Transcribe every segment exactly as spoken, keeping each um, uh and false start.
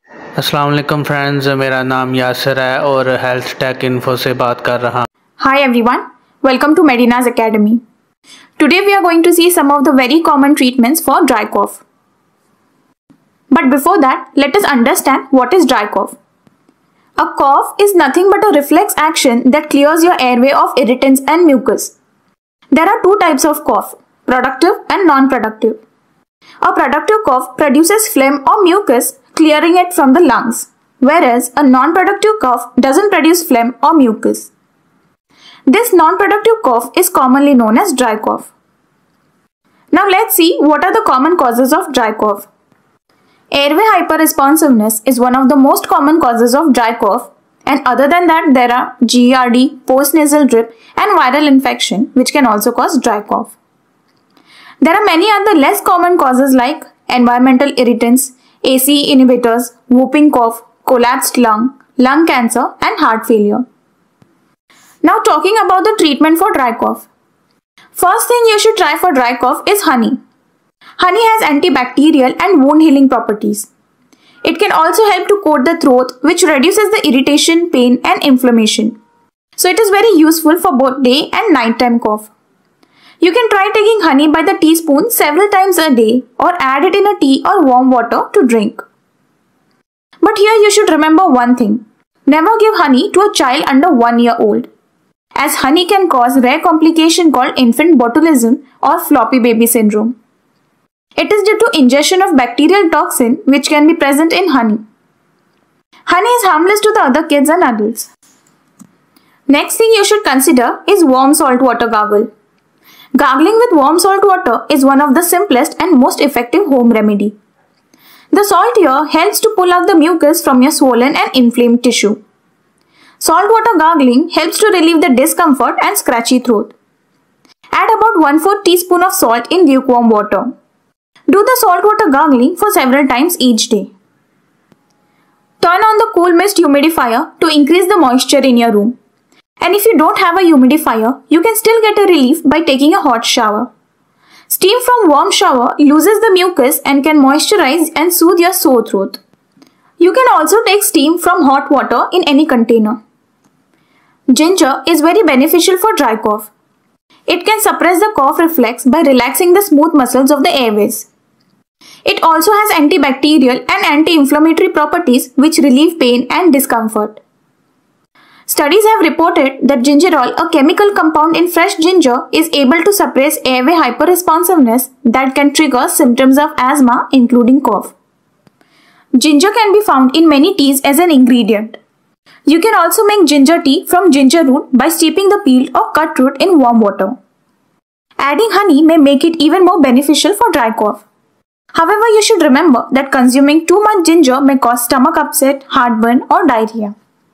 अस्सलाम वालेकुम फ्रेंड्स, मेरा नाम यासिर है और हेल्थ टेक इन्फो से बात कर रहा हूँ। Hi everyone, welcome to Medina's Academy. Today we are going to see some of the very common treatments for dry cough. But before that, let us understand what is dry cough. A cough is nothing but a reflex action that clears your airway of irritants and mucus. There are two types of cough, productive and non-productive. A productive cough produces phlegm or mucus, clearing it from the lungs, whereas a non-productive cough doesn't produce phlegm or mucus. This non-productive cough is commonly known as dry cough. Now let's see what are the common causes of dry cough. Airway hyperresponsiveness is one of the most common causes of dry cough, and other than that there are G E R D, postnasal drip and viral infection which can also cause dry cough. There are many other less common causes like environmental irritants, A C E inhibitors, whooping cough, collapsed lung, lung cancer and heart failure. Now talking about the treatment for dry cough. First thing you should try for dry cough is honey. Honey has antibacterial and wound healing properties. It can also help to coat the throat, which reduces the irritation, pain and inflammation. So it is very useful for both day and nighttime cough. You can try taking honey by the teaspoon several times a day or add it in a tea or warm water to drink. But here you should remember one thing. Never give honey to a child under one year old, as honey can cause rare complication called infant botulism or floppy baby syndrome. It is due to ingestion of bacterial toxin which can be present in honey. Honey is harmless to the other kids and adults. Next thing you should consider is warm salt water gargle. Gargling with warm salt water is one of the simplest and most effective home remedy. The salt here helps to pull out the mucus from your swollen and inflamed tissue. Salt water gargling helps to relieve the discomfort and scratchy throat. Add about one fourth teaspoon of salt in lukewarm water. Do the salt water gargling for several times each day. Turn on the cool mist humidifier to increase the moisture in your room. And if you don't have a humidifier, you can still get a relief by taking a hot shower. Steam from warm shower loosens the mucus and can moisturize and soothe your sore throat. You can also take steam from hot water in any container. Ginger is very beneficial for dry cough. It can suppress the cough reflex by relaxing the smooth muscles of the airways. It also has antibacterial and anti-inflammatory properties which relieve pain and discomfort. Studies have reported that gingerol, a chemical compound in fresh ginger, is able to suppress airway hyperresponsiveness that can trigger symptoms of asthma, including cough. Ginger can be found in many teas as an ingredient. You can also make ginger tea from ginger root by steeping the peeled or cut root in warm water. Adding honey may make it even more beneficial for dry cough. However, you should remember that consuming too much ginger may cause stomach upset, heartburn or diarrhea.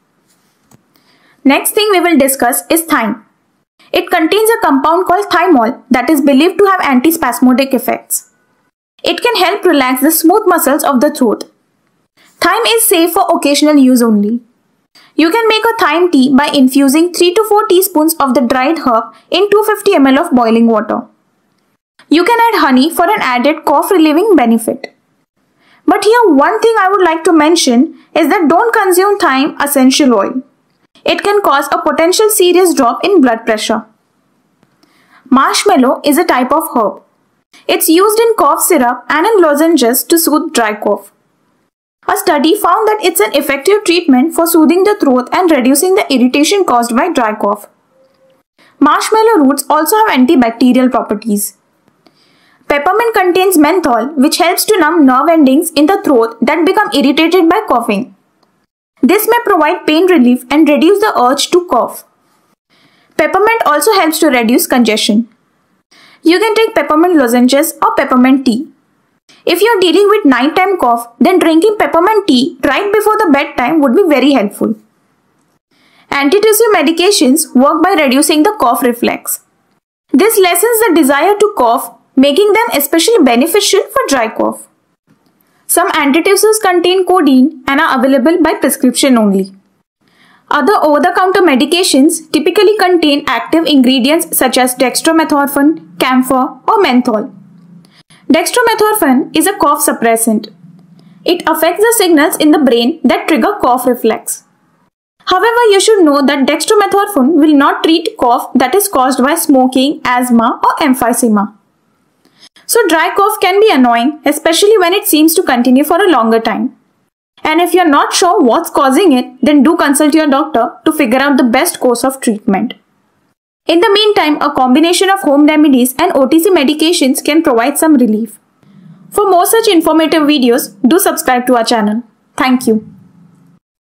Next thing we will discuss is thyme. It contains a compound called thymol that is believed to have antispasmodic effects. It can help relax the smooth muscles of the throat. Thyme is safe for occasional use only. You can make a thyme tea by infusing three to four teaspoons of the dried herb in two hundred fifty milliliters of boiling water. You can add honey for an added cough relieving benefit. But here one thing I would like to mention is that don't consume thyme essential oil. It can cause a potential serious drop in blood pressure. Marshmallow is a type of herb. It's used in cough syrup and in lozenges to soothe dry cough. A study found that it's an effective treatment for soothing the throat and reducing the irritation caused by dry cough. Marshmallow roots also have antibacterial properties. Peppermint contains menthol, which helps to numb nerve endings in the throat that become irritated by coughing. This may provide pain relief and reduce the urge to cough. Peppermint also helps to reduce congestion. You can take peppermint lozenges or peppermint tea. If you are dealing with nighttime cough, then drinking peppermint tea right before the bedtime would be very helpful. Antitussive medications work by reducing the cough reflex. This lessens the desire to cough, making them especially beneficial for dry cough. Some antitussives contain codeine and are available by prescription only. Other over-the-counter medications typically contain active ingredients such as dextromethorphan, camphor or menthol. Dextromethorphan is a cough suppressant. It affects the signals in the brain that trigger cough reflex. However, you should know that dextromethorphan will not treat cough that is caused by smoking, asthma or emphysema. So dry cough can be annoying, especially when it seems to continue for a longer time. And if you're not sure what's causing it, then do consult your doctor to figure out the best course of treatment. In the meantime, a combination of home remedies and O T C medications can provide some relief. For more such informative videos, do subscribe to our channel. Thank you.